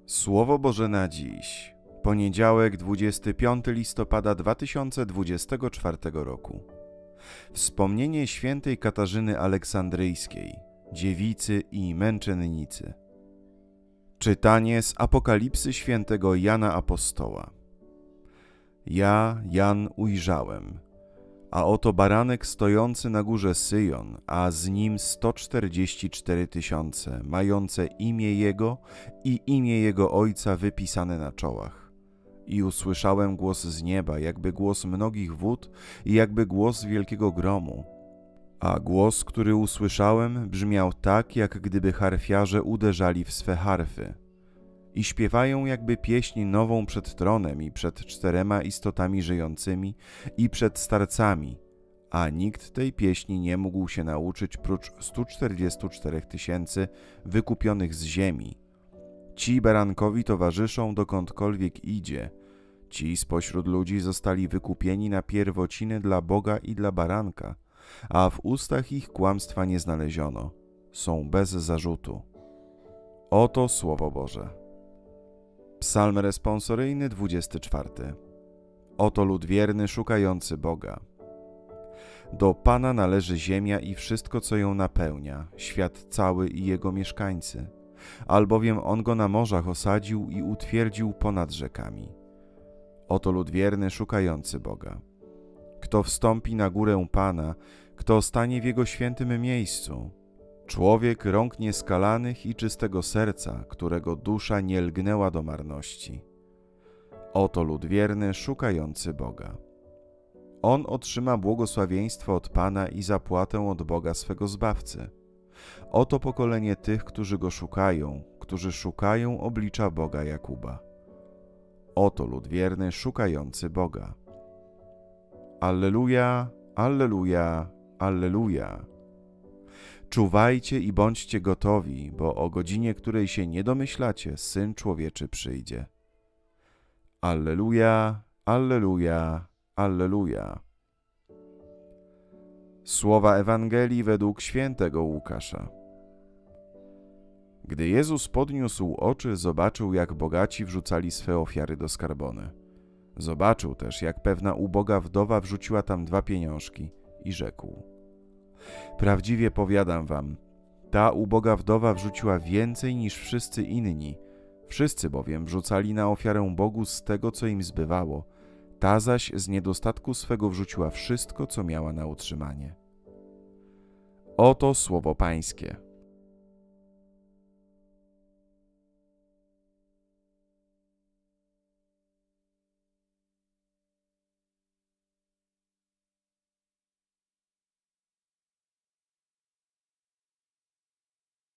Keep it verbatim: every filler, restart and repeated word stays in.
Słowo Boże na dziś, poniedziałek, dwudziestego piątego listopada dwa tysiące dwudziestego czwartego roku. Wspomnienie świętej Katarzyny Aleksandryjskiej, dziewicy i męczennicy. Czytanie z Apokalipsy świętego Jana Apostoła. Ja, Jan, ujrzałem, a oto baranek stojący na górze Syjon, a z nim sto czterdzieści cztery tysiące, mające imię Jego i imię Jego Ojca wypisane na czołach. I usłyszałem głos z nieba, jakby głos mnogich wód i jakby głos wielkiego gromu. A głos, który usłyszałem, brzmiał tak, jak gdyby harfiarze uderzali w swe harfy. I śpiewają jakby pieśń nową przed tronem i przed czterema istotami żyjącymi i przed starcami, a nikt tej pieśni nie mógł się nauczyć prócz stu czterdziestu czterech tysięcy wykupionych z ziemi. Ci barankowi towarzyszą dokądkolwiek idzie. Ci spośród ludzi zostali wykupieni na pierwociny dla Boga i dla baranka, a w ustach ich kłamstwa nie znaleziono. Są bez zarzutu. Oto Słowo Boże. Psalm responsoryjny dwudziesty czwarty. Oto lud wierny szukający Boga. Do Pana należy ziemia i wszystko, co ją napełnia, świat cały i jego mieszkańcy, albowiem On go na morzach osadził i utwierdził ponad rzekami. Oto lud wierny szukający Boga. Kto wstąpi na górę Pana, kto stanie w Jego świętym miejscu? Człowiek rąk nieskalanych i czystego serca, którego dusza nie lgnęła do marności. Oto lud wierny szukający Boga. On otrzyma błogosławieństwo od Pana i zapłatę od Boga swego Zbawcy. Oto pokolenie tych, którzy Go szukają, którzy szukają oblicza Boga Jakuba. Oto lud wierny szukający Boga. Alleluja, alleluja, alleluja. Czuwajcie i bądźcie gotowi, bo o godzinie, której się nie domyślacie, Syn Człowieczy przyjdzie. Alleluja, alleluja, alleluja. Słowa Ewangelii według świętego Łukasza. Gdy Jezus podniósł oczy, zobaczył, jak bogaci wrzucali swe ofiary do skarbony. Zobaczył też, jak pewna uboga wdowa wrzuciła tam dwa pieniążki i rzekł: Prawdziwie powiadam wam, ta uboga wdowa wrzuciła więcej niż wszyscy inni. Wszyscy bowiem wrzucali na ofiarę Bogu z tego, co im zbywało. Ta zaś z niedostatku swego wrzuciła wszystko, co miała na utrzymanie. Oto słowo Pańskie.